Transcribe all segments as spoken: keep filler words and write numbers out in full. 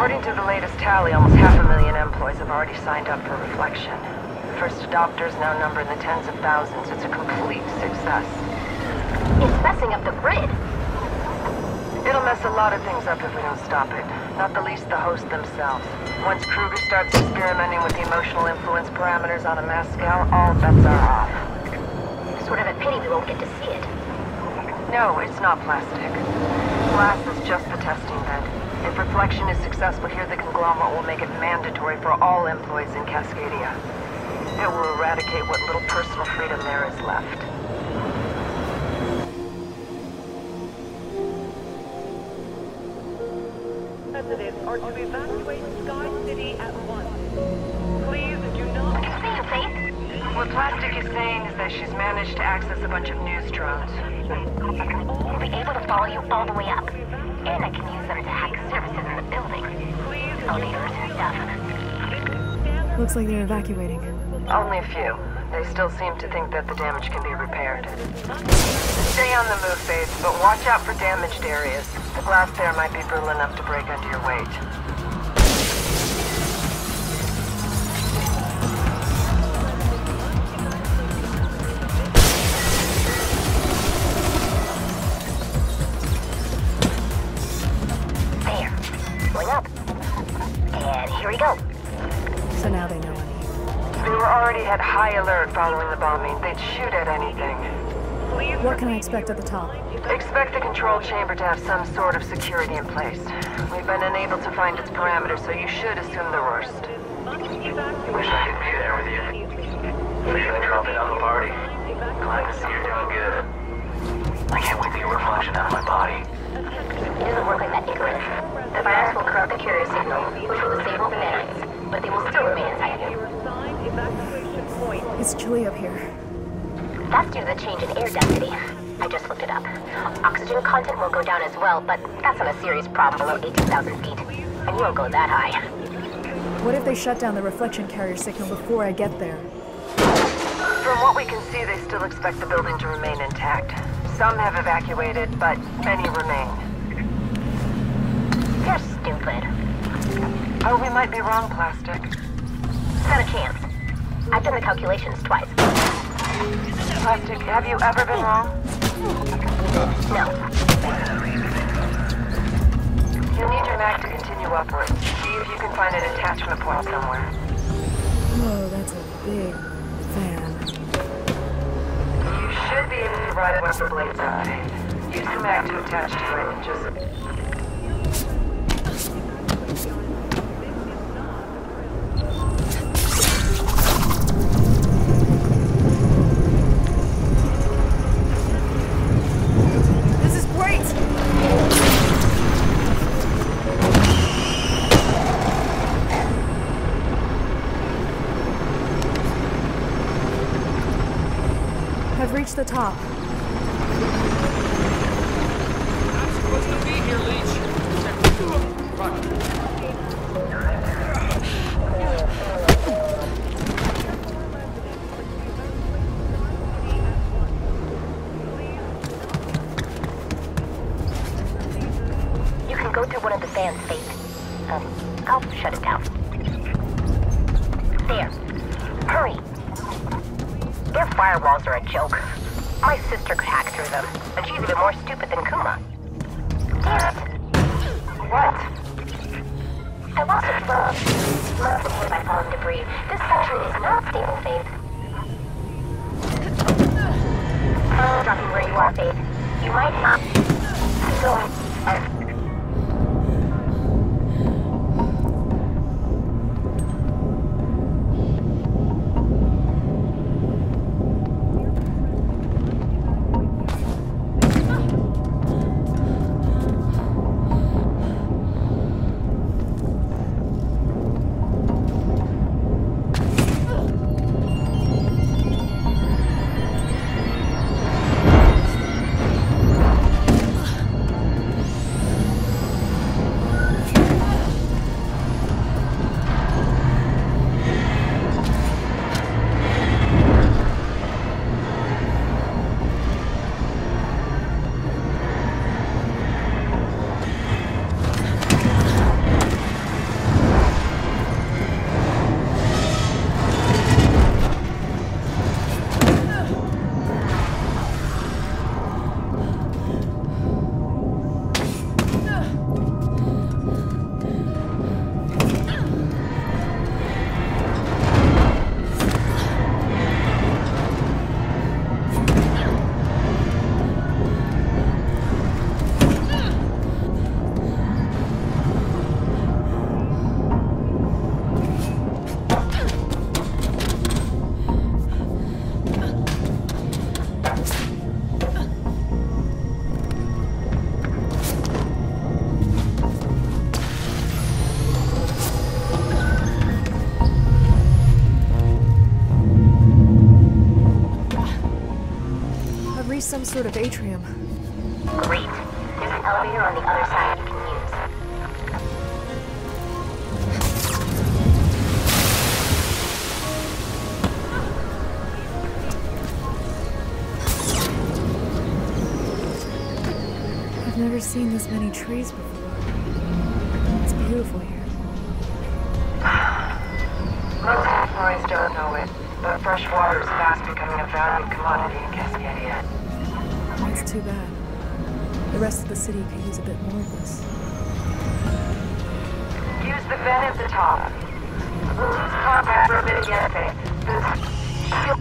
According to the latest tally, almost half a million employees have already signed up for Reflection. First adopters now number in the tens of thousands. It's a complete success. It's messing up the grid. It'll mess a lot of things up if we don't stop it. Not the least the host themselves. Once Kruger starts experimenting with the emotional influence parameters on a mass scale, all bets are off. Sort of a pity we won't get to see it. No, it's not plastic. Glass is just the testing bed. If Reflection is successful here, the conglomerate will make it mandatory for all employees in Cascadia. It will eradicate what little personal freedom there is left. Residents are to evacuate Sky City at once. Please do not... What are you saying, Faith? What Plastic is saying is that she's managed to access a bunch of news drones. We'll be able to follow you all the way up. And I can use them to hack services in the building. Elevators and stuff. Looks like they're evacuating. Only a few. They still seem to think that the damage can be repaired. Stay on the move, Faith, but watch out for damaged areas. The glass there might be brittle enough to break under your weight. There. Going up. And here we go. So now they know I'm here. They were already at high alert following the bombing. They'd shoot at anything. What can I expect at the top? Expect the control chamber to have some sort of security in place. We've been unable to find its parameters, so you should assume the worst. Wish I could be there with you. Feeling trumpet on the party. Glad to see you're doing good. I can't wait to get Reflection out of my body. It doesn't work like that, Icarus. The virus will corrupt the carrier signal, which will disable the nanites, but they will still remain inside you. It's chilly up here. That's due to the change in air density. I just looked it up. Oxygen content will go down as well, but that's not a serious problem below eighteen thousand feet. And you won't go that high. What if they shut down the reflection carrier signal before I get there? From what we can see, they still expect the building to remain intact. Some have evacuated, but many remain. You're stupid. Oh, we might be wrong, Plastic. Not a chance. I've done the calculations twice. Plastic, have you ever been wrong? No. You'll need your mag to continue upwards. See if you can find an attachment point somewhere. Whoa, that's a big fan. You should be able to ride it once the blade's out. Use the mag to attach to it and just... I've reached the top. I'm supposed to be here, Leech. You can go through one of the fans, Faith. Um, I'll shut it down. There. Hurry. Their firewalls are a joke. My sister could hack through them, and she's even more stupid than Kuma. Damn it. What? I lost a drone. Must have hit by falling debris. This section is not stable, Faith. Oh, dropping where you are, Faith. You might not. I'm going. Uh, sort of atrium. Great. There's an elevator on the other side you can use. I've never seen this many trees before. It's beautiful here. Most employees don't know it, but fresh water is fast becoming a valued commodity in Cascadia. That's too bad. The rest of the city could use a bit more of this. Use the vent at the top. We'll lose contact for a bit again, Faith.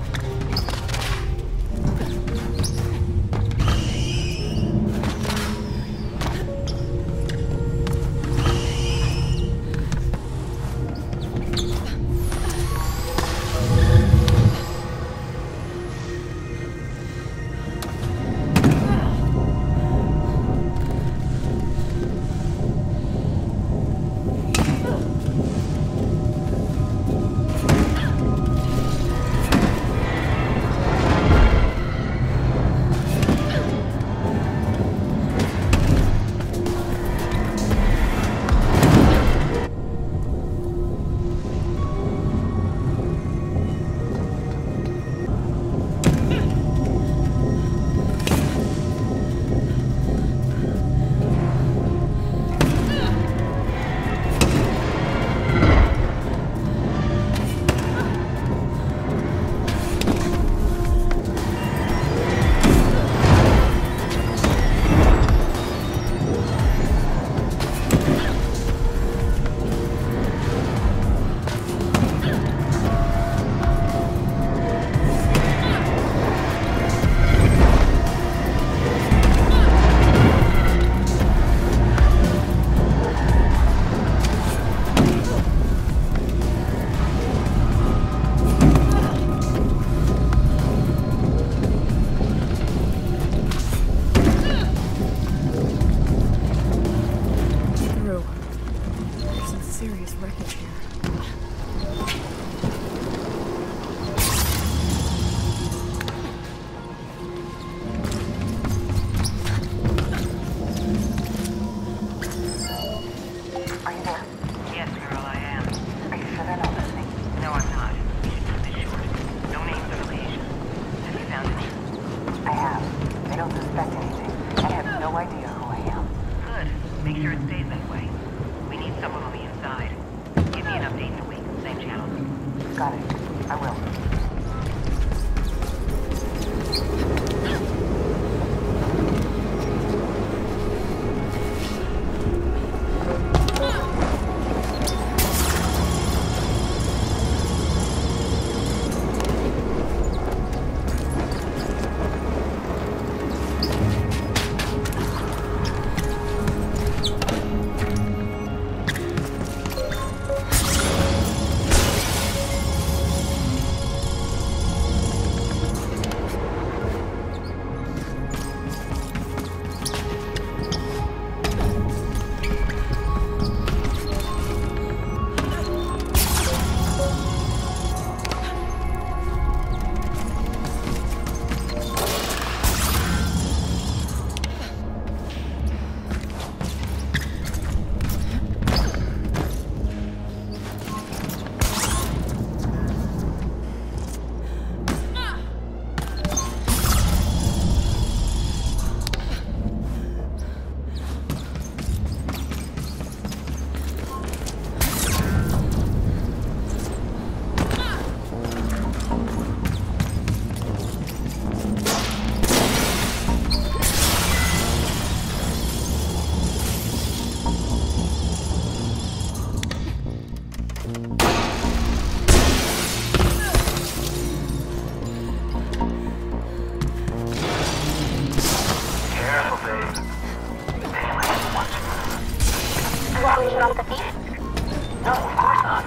Get off the feet? No, of course not.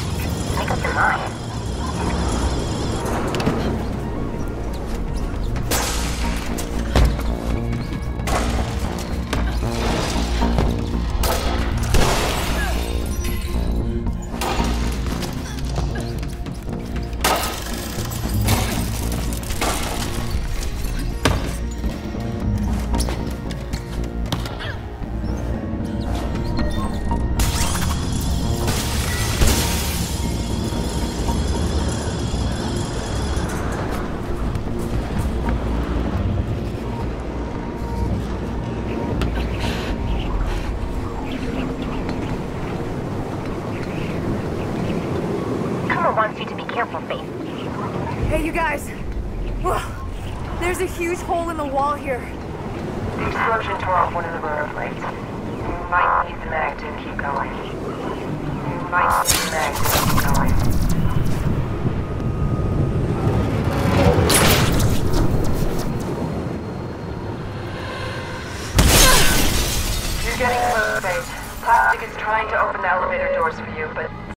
Make up your mind. Careful, Faith. Hey, you guys. Whoa. There's a huge hole in the wall here. The explosion tore off one of the rotor plates. You might need the mag to keep going. You might need the mag to keep going. You're getting close, Faith. Plastic is trying to open the elevator doors for you, but